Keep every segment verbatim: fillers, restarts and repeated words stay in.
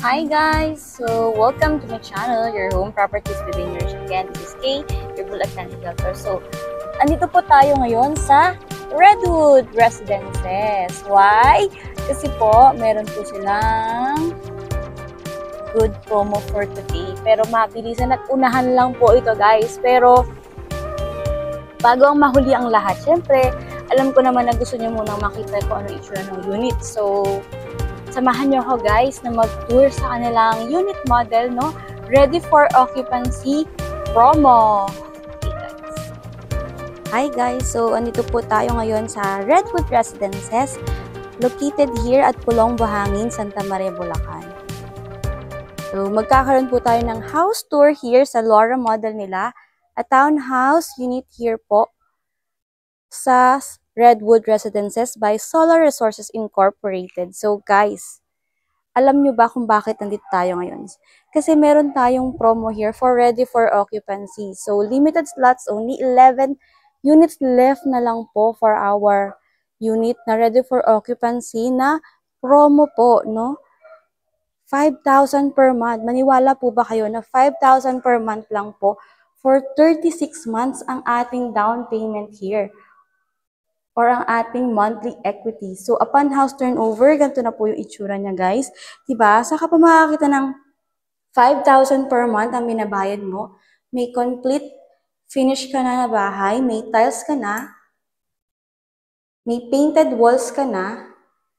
Hi guys! So, welcome to my channel, your home properties within your again. This is Kay, your Bulacan Realtor. So, andito po tayo ngayon sa Redwood Residences. Why? Kasi po, meron po silang good promo for today. Pero mabilisan at unahan lang po ito guys. Pero, bago ang mahuli ang lahat, syempre, alam ko naman na gusto niyo munang makita kung ano itsura ng unit. So, samahan niyo ako guys na mag-tour sa kanilang unit model, no? Ready for occupancy promo. Okay guys. Hi guys, so andito po tayo ngayon sa Redwood Residences, located here at Pulong Buhangin, Santa Maria, Bulacan. So magkakaroon po tayo ng house tour here sa Laura model nila, a townhouse unit here po sa Redwood Residences by Solar Resources Incorporated. So guys, alam nyo ba kung bakit nandito tayo ngayon? Kasi meron tayong promo here for ready for occupancy. So limited slots, only eleven units left na lang po for our unit na ready for occupancy na promo po, no? five thousand per month. Maniwala po ba kayo na five thousand per month lang po for thirty-six months ang ating down payment here, or ang ating monthly equity. So, upon house turnover, ganito na po yung itsura niya, guys. Diba? Saka pa makakita ng five thousand per month ang binabayad mo. May complete finish ka na na bahay. May tiles ka na. May painted walls ka na.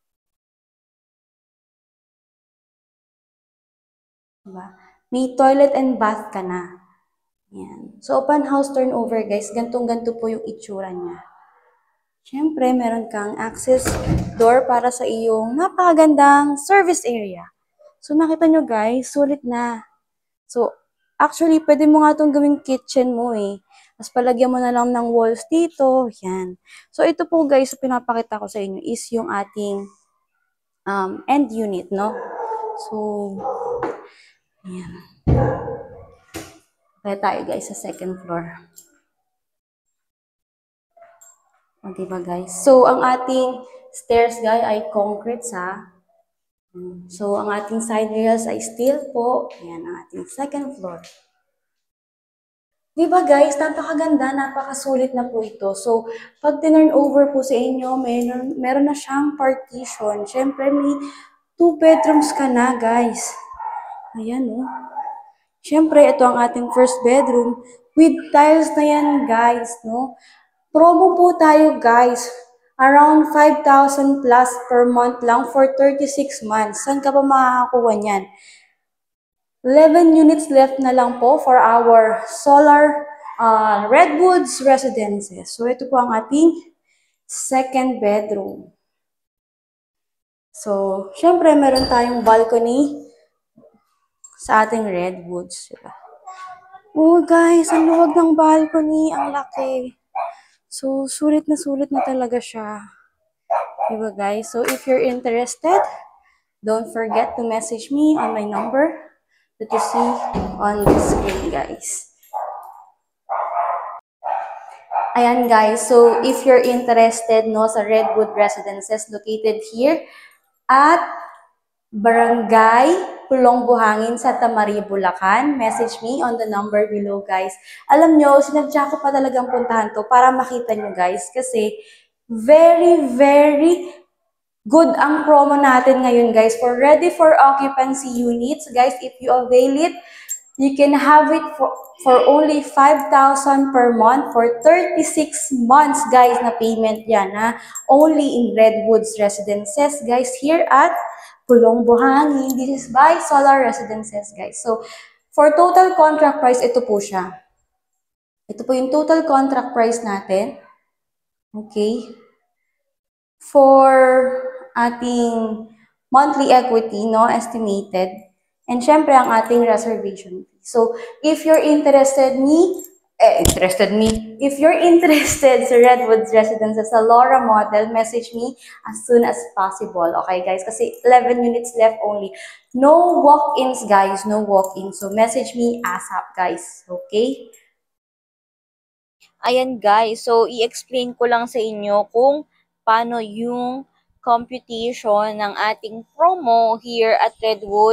Diba? May toilet and bath ka na. Yan. So, upon house turnover, guys, gantong-ganto po yung itsura niya. Siyempre, meron kang access door para sa iyong napakagandang service area. So, nakita nyo guys, sulit na. So, actually, pwede mo nga itong gawing kitchen mo eh. Mas palagyan mo na lang ng walls dito. Yan. So, ito po guys, pinapakita ko sa inyo is yung ating um, end unit, no? So, yan. Kaya tayo guys sa second floor. O, diba guys? So, ang ating stairs guys ay concrete sa. So, ang ating side rails ay steel po. Ayan, ang ating second floor. Diba guys, napakaganda, napakasulit na po ito. So, pag tinurn over po sa inyo, meron, meron na siyang partition. Siyempre, may two bedrooms ka na guys. Ayan o. Oh. Siyempre, ito ang ating first bedroom. With tiles na yan guys, no? Promo po tayo guys. Around five thousand plus per month lang for thirty-six months. Saan ka pa makakakuha niyan? eleven units left na lang po for our solar uh, Redwoods Residences. So ito po ang ating second bedroom. So, syempre meron tayong balcony sa ating Redwoods. Diba? Oh guys, ang luwag ng balcony, ang laki. So, sulit na sulit na talaga siya. Diba guys? So, if you're interested, don't forget to message me on my number that you see on the screen, guys. Ayan guys, so if you're interested no sa Redwood Residences located here at Barangay Pulong Buhangin, Santa Maria, Bulacan, message me on the number below guys. Alam nyo, sinadya ko pa talagang puntahan to para makita nyo guys kasi very, very good ang promo natin ngayon guys for ready for occupancy units. Guys, if you avail it, you can have it for, for only five thousand per month for thirty-six months guys na payment yan ha. Only in Redwoods Residences guys here at Pulong Buhangin. This is by Solar Residences guys. So, for total contract price, ito po siya. Ito po yung total contract price natin. Okay. For ating monthly equity, no, estimated. And syempre, ang ating reservation fee. So, if you're interested me, eh, interested me, if you're interested sa Redwoods Residences, sa Laura model, message me as soon as possible. Okay, guys? Kasi eleven units left only. No walk-ins, guys. No walk-ins. So, message me ASAP, guys. Okay? Ayan, guys. So, i-explain ko lang sa inyo kung paano yung computation ng ating promo here at Redwood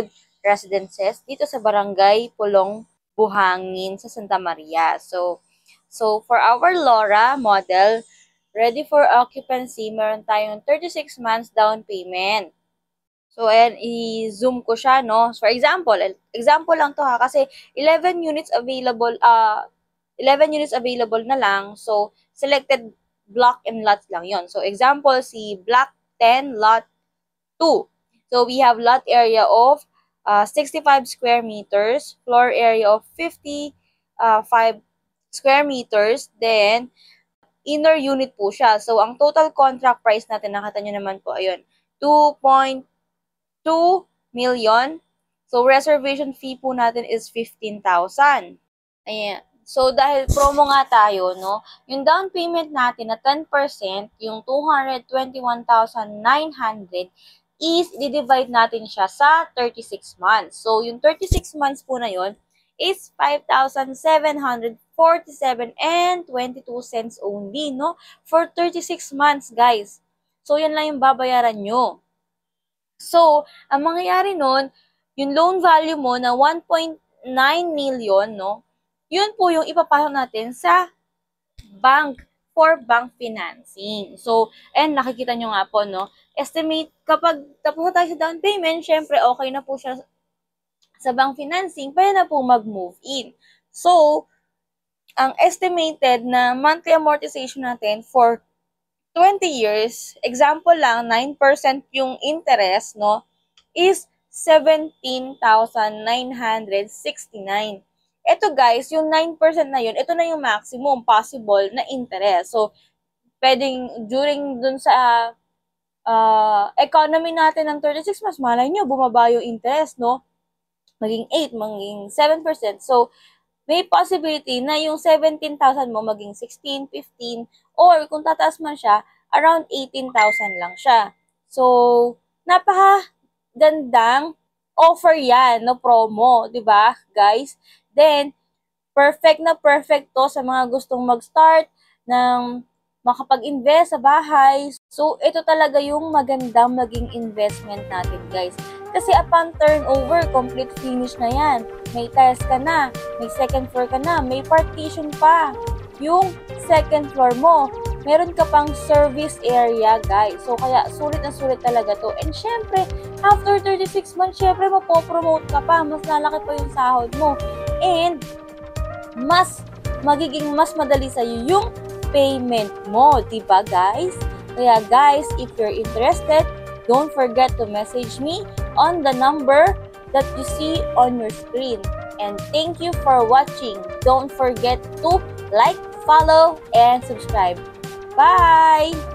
Residences dito sa Barangay Pulong, Buhangin sa Santa Maria. So, so for our Laura model, ready for occupancy, meron tayong thirty-six months down payment. So, ayan, i-zoom ko siya, no? For example, example lang to ha, kasi eleven units available, uh, eleven units available na lang. So, selected block and lots lang yon. So, example, si block ten, lot two. So, we have lot area of uh, sixty-five square meters, floor area of fifty-five square meters, then inner unit po siya. So, ang total contract price natin, nakita nyo naman po, ayun, two point two million. So, reservation fee po natin is fifteen thousand. Ayan. So, dahil promo nga tayo, no, yung down payment natin na ten percent, yung two hundred twenty-one thousand nine hundred, is di-divide natin siya sa thirty-six months. So, yung thirty-six months po na yun is five thousand seven hundred forty-seven and twenty-two cents only, no? For thirty-six months, guys. So, yan lang yung babayaran nyo. So, ang mangyayari nun, yung loan value mo na one point nine million, no? Yun po yung ipapasok natin sa bank for bank financing. So, and nakikita nyo nga po, no? Estimate, kapag tapos na tayo sa down payment, syempre okay na po siya sa bank financing, pwede na po mag-move in. So, ang estimated na monthly amortization natin for twenty years, example lang, nine percent yung interest, no, is seventeen thousand nine hundred sixty-nine. Ito guys, yung nine percent na yun, ito na yung maximum possible na interest. So, pwedeng during dun sa uh, economy natin ng thirty-six months, malay nyo, bumaba yung interest, no? Maging eight, maging seven percent. So, may possibility na yung seventeen thousand mo maging sixteen, fifteen, or kung tataas man siya, around eighteen thousand lang siya. So, napaka-gandang offer yan, no, promo, di ba, guys? Then, perfect na perfect to sa mga gustong mag-start ng makapag-invest sa bahay. So, ito talaga yung magandang maging investment natin, guys. Kasi upon turnover, complete finish na yan. May tiles ka na, may second floor ka na, may partition pa. Yung second floor mo, meron ka pang service area, guys. So, kaya sulit na sulit talaga to. And syempre, after thirty-six months, syempre, mapopromote ka pa. Mas lalaki pa yung sahod mo. And, mas magiging mas madali sa'yo yung payment mo. Diba, guys? Kaya, guys, if you're interested, don't forget to message me on the number that you see on your screen. And thank you for watching. Don't forget to like, follow, and subscribe. Bye!